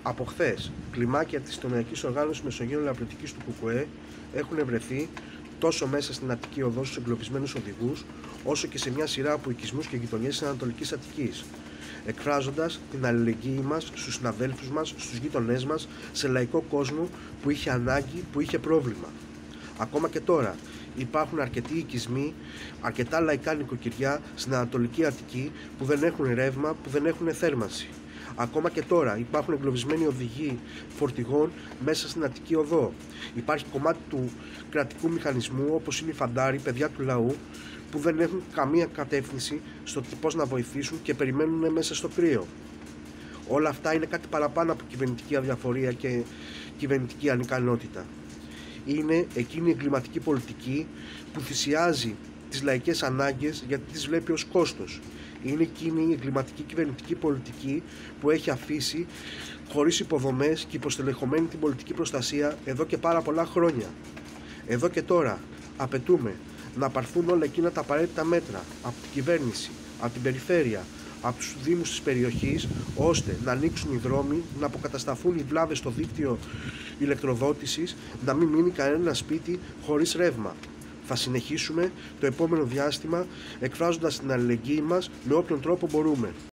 Από χθες, κλιμάκια της Τομεακής Οργάνωσης Μεσογείου Λαμπρωτικής του ΚΚΕ έχουν βρεθεί τόσο μέσα στην Αττική Οδό στους εγκλωβισμένους οδηγούς, όσο και σε μια σειρά από οικισμούς και γειτονιές της Ανατολικής Αττικής, εκφράζοντας την αλληλεγγύη μας στους συναδέλφους μας, στους γείτονές μας, σε λαϊκό κόσμο που είχε ανάγκη, που είχε πρόβλημα. Ακόμα και τώρα υπάρχουν αρκετοί οικισμοί, αρκετά λαϊκά νοικοκυριά στην Ανατολική Αττική που δεν έχουν ρεύμα, που δεν έχουν θέρμανση. Ακόμα και τώρα υπάρχουν εγκλωβισμένοι οδηγοί φορτηγών μέσα στην Αττική Οδό. Υπάρχει κομμάτι του κρατικού μηχανισμού, όπως είναι οι φαντάροι, παιδιά του λαού, που δεν έχουν καμία κατεύθυνση στο πώς να βοηθήσουν και περιμένουν μέσα στο κρύο. Όλα αυτά είναι κάτι παραπάνω από κυβερνητική αδιαφορία και κυβερνητική ανικανότητα. Είναι εκείνη η εγκληματική πολιτική που θυσιάζει τις λαϊκές ανάγκες γιατί τις βλέπει ως κόστος. Είναι εκείνη η εγκληματική κυβερνητική πολιτική που έχει αφήσει χωρίς υποδομές και υποστελεχωμένη την πολιτική προστασία εδώ και πάρα πολλά χρόνια. Εδώ και τώρα απαιτούμε να πάρθουν όλα εκείνα τα απαραίτητα μέτρα από την κυβέρνηση, από την περιφέρεια, από τους δήμους της περιοχής, ώστε να ανοίξουν οι δρόμοι, να αποκατασταθούν οι βλάβες στο δίκτυο ηλεκτροδότησης, να μην μείνει κανένα σπίτι χωρίς ρεύμα. Θα συνεχίσουμε το επόμενο διάστημα εκφράζοντας την αλληλεγγύη μας με όποιον τρόπο μπορούμε.